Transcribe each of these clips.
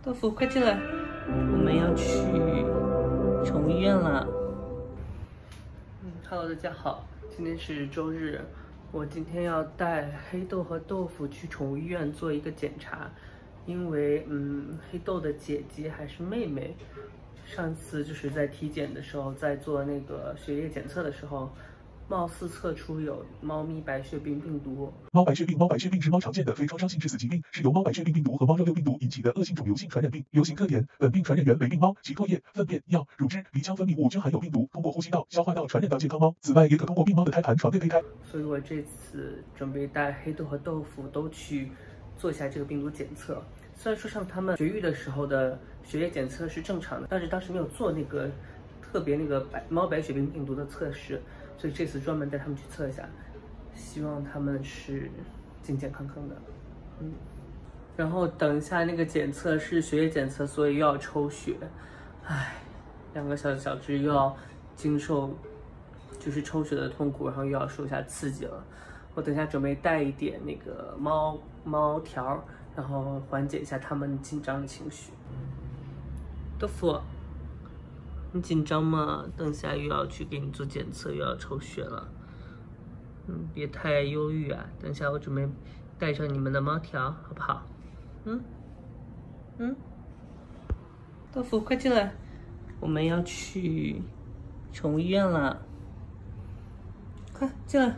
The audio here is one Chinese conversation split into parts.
豆腐，快进来，我们要去宠物医院了。Hello， 大家好，今天是周日，我今天要带黑豆和豆腐去宠物医院做一个检查，因为黑豆的姐姐还是妹妹，上次就是在体检的时候，在做那个血液检测的时候。 貌似测出有猫咪白血病病毒。 猫白血病是猫常见的非创伤性致死疾病，是由猫白血病病毒和猫肉瘤病毒引起的恶性肿瘤性传染病。流行特点：本病传染源为病猫，其唾液、粪便、尿、乳汁、鼻腔分泌物均含有病毒，通过呼吸道、消化道传染到健康猫。此外，也可通过病猫的胎盘传给胚胎。 所以我这次准备带黑豆和豆腐都去做一下这个病毒检测。虽然说像他们绝育的时候的血液检测是正常的，但是当时没有做那个特别那个猫白血病病毒的测试。 所以这次专门带他们去测一下，希望他们是健健康康的。然后等一下那个检测是血液检测，所以又要抽血。唉，2个小只又要经受就是抽血的痛苦，然后又要受一下刺激了。我等一下准备带一点那个猫条，然后缓解一下他们紧张的情绪。豆腐。 你紧张吗？等下又要去给你做检测，又要抽血了。别太忧郁啊！等下我准备带上你们的猫条，好不好？豆腐，快进来，我们要去宠物医院了。快进来。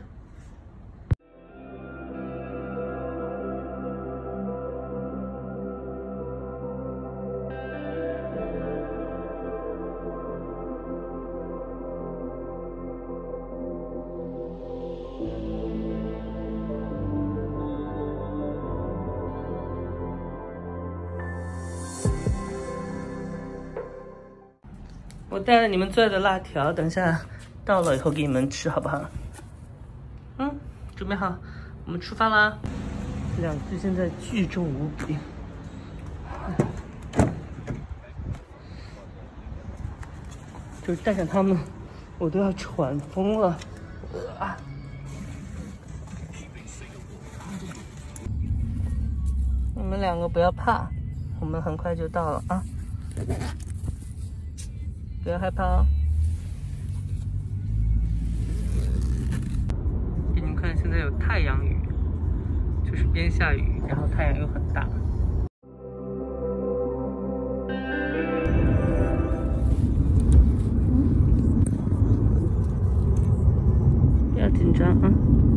我带了你们最爱的辣条，等一下到了以后给你们吃，好不好？准备好，我们出发啦！2只现在巨重无比，就是带上它们，我都要喘疯了。你们2个不要怕，我们很快就到了啊！ 不要害怕哦！给你们看，现在有太阳雨，就是边下雨，然后太阳又很大。不要紧张啊！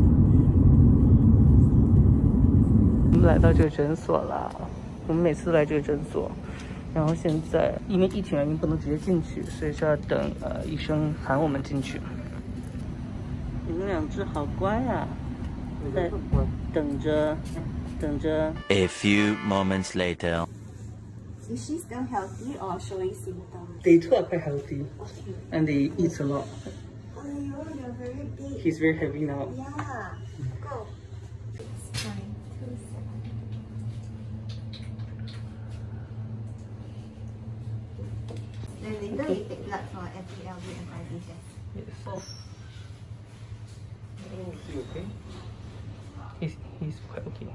我们来到这个诊所了，我们每次都来这个诊所。 然后现在因为疫情原因不能直接进去，所以就要等医生喊我们进去。你们2只好乖啊，在等着。 A few moments later. Is she still healthy or showing symptoms? They too are quite healthy, and they eat a lot. Oh, you're very big. He's very heavy now. Yeah. Go. 6, 9, 2, 7. Then later you take blood for FPLV and IV test. Yes. Both. Oh, is he okay? He's quite okay.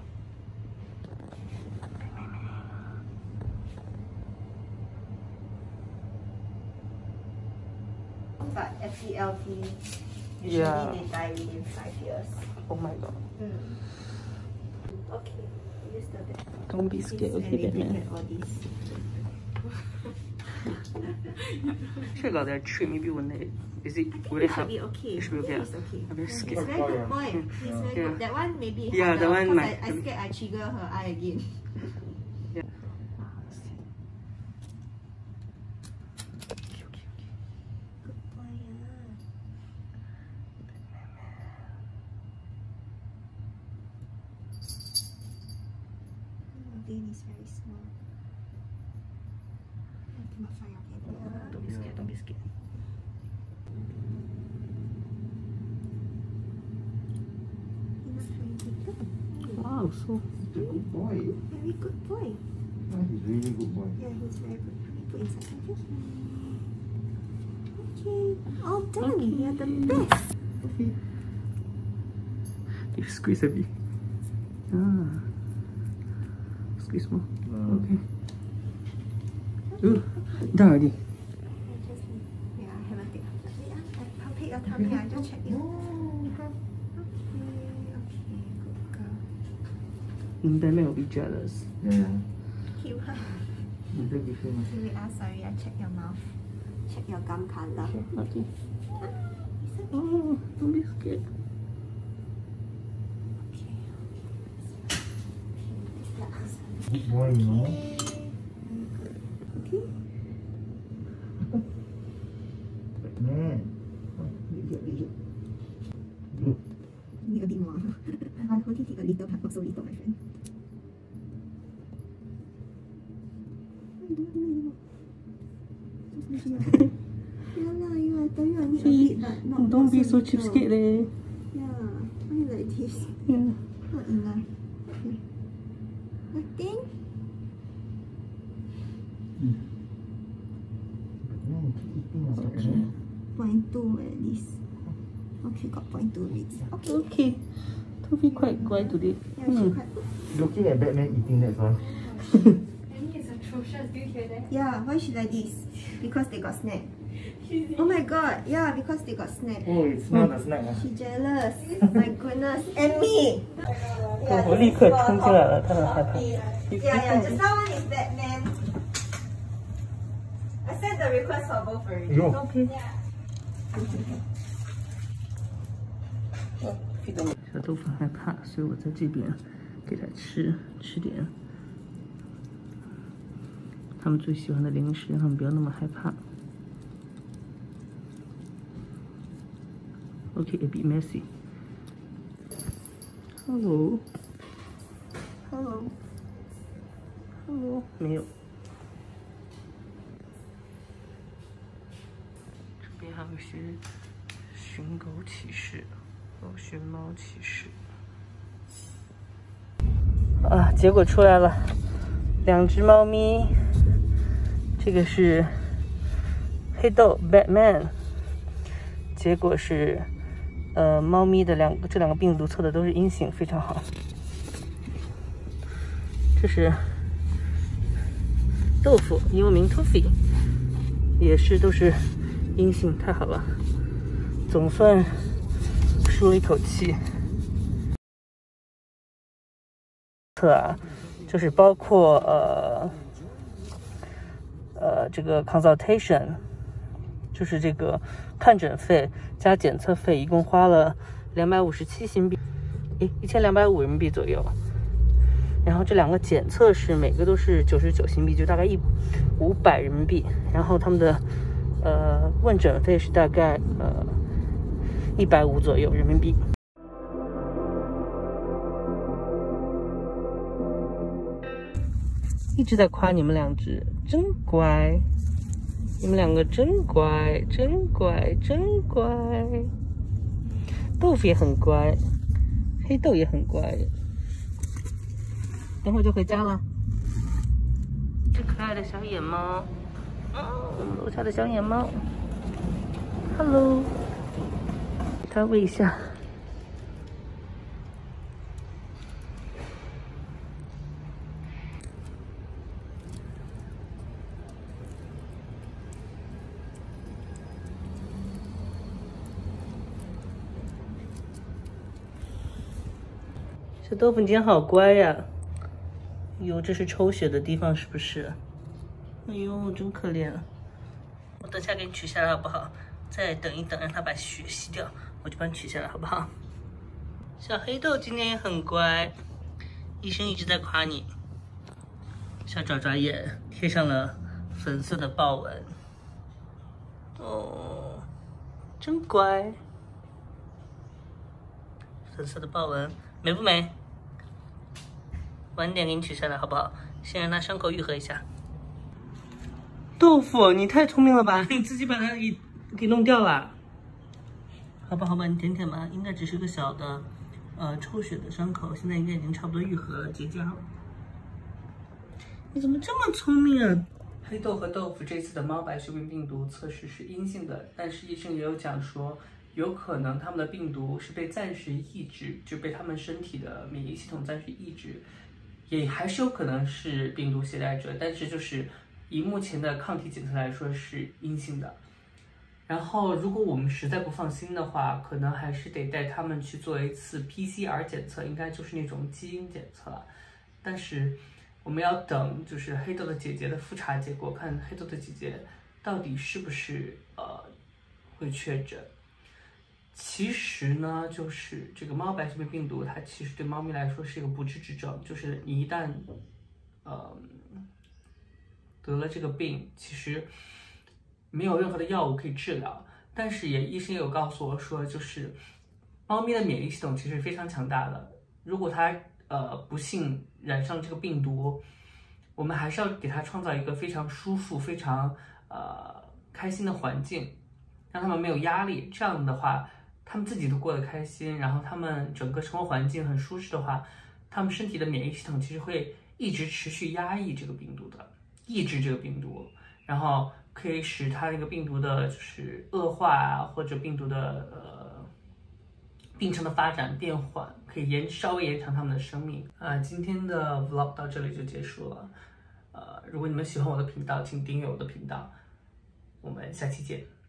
But FPLV usually they die within 5 years. Oh my god. Okay. Use the bed. Don't be scared, okay, Batman. All these. Check out that tree. Maybe when they is it will it Should help? be okay. It should be okay. It's okay. I'm very He's scared. very good boy. He's very good. That one maybe. Yeah, that one might. I scared I trigger her eye again. Yeah. Good boy, yeah. Vein is very small. Don't be scared. Don't be scared. Wow, so Good boy. Very good boy. Yeah, he's really good boy. Yeah, he's very good. Let me put inside. Okay, all done. Okay. You're the best. Okay. you squeeze a bit. Ah. Squeeze more. Okay. Dah already. Yeah, I haven't taken. I'll take your tummy. I just check it. Okay, good girl. Batman will be jealous. Yeah. Keep her. You take it first. Wait, sorry, I check your mouth. Check your gum color. Okay. Oh, don't be scared. Okay. Good boy, you know. Okay. Man. Need a bit more. I'll only take a little part, not so little, my friend. Yeah, lah, you I tell you I need a bit, but not. Don't not be so little. cheapskate leh. Yeah, why like this? Yeah. Not enough. Okay. Nothing. Man, keep eating about Okay. 0.2 at least. Okay, got 0.2 bits. Okay. Okay. Toby quite quiet today. Yeah, she quite. Looking at Batman eating, that's all. Yeah, why she like this? Because they got snack. Oh my god, yeah, because they got snack. Oh, it's not a snack. She jealous. My goodness. And me! 我立刻冲进来了，他很害怕。 Yeah, just that one is Batman. I sent the request for both already. Yo. OK。小豆腐害怕，所以我在这边给它吃点他们最喜欢的零食，让他们不要那么害怕。OK, a bit messy. Hello. Hello. Hello. 没有。这边还有一些寻狗启事，寻猫启事。啊，结果出来了，2只猫咪。这个是黑豆 Batman， 结果是猫咪的这两个病毒测的都是阴性，非常好。这是豆腐，英文名 Toffee， 也是都是阴性，太好了，总算舒了一口气。测啊，就是包括这个 consultation， 就是这个看诊费加检测费，一共花了257新币，1250人民币左右。然后这2个检测是每个都是99新币，就大概500人民币。然后他们的问诊费是大概150左右人民币。一直在夸你们2只，真乖。你们2个真乖，真乖，真乖。豆腐也很乖，黑豆也很乖。等会儿就回家了。这可爱的小野猫，我们楼下的小野猫。Hello， 给它喂一下。小豆腐，你今天好乖呀！哟，这是抽血的地方是不是？哎呦，真可怜。我等下给你取下来好不好？再等一等，让它把血吸掉，我就帮你取下来好不好？小黑豆今天也很乖，医生一直在夸你。小爪爪也贴上了粉色的豹纹。哦，真乖。粉色的豹纹美不美？晚点给你取下来好不好？先让它伤口愈合一下。豆腐，你太聪明了吧！你自己把它给弄掉了。好吧，好吧，你舔舔吧，应该只是个小的抽血的伤口，现在应该已经差不多愈合了，结痂了。你怎么这么聪明啊？黑豆和豆腐这次的猫白血病病毒测试是阴性的，但是医生也有讲说，有可能他们的病毒是被暂时抑制，就被他们身体的免疫系统暂时抑制，也还是有可能是病毒携带者，但是就是以目前的抗体检测来说是阴性的。然后，如果我们实在不放心的话，可能还是得带他们去做一次 PCR 检测，应该就是那种基因检测了。但是我们要等就是黑豆的姐姐的复查结果，看黑豆的姐姐到底是不是会确诊。其实呢，就是这个猫白血病病毒，它其实对猫咪来说是一个不治之症，就是你一旦得了这个病，其实没有任何的药物可以治疗。但是医生也有告诉我说，就是猫咪的免疫系统其实非常强大的，如果它不幸染上这个病毒，我们还是要给它创造一个非常舒服、非常开心的环境，让它们没有压力。这样的话，他们自己都过得开心，然后他们整个生活环境很舒适的话，他们身体的免疫系统其实会一直持续压抑这个病毒的，抑制这个病毒，然后可以使它那个病毒的就是恶化啊，或者病毒的病程的发展变缓，可以稍微延长他们的生命。今天的 vlog 到这里就结束了。如果你们喜欢我的频道，请订阅我的频道。我们下期见。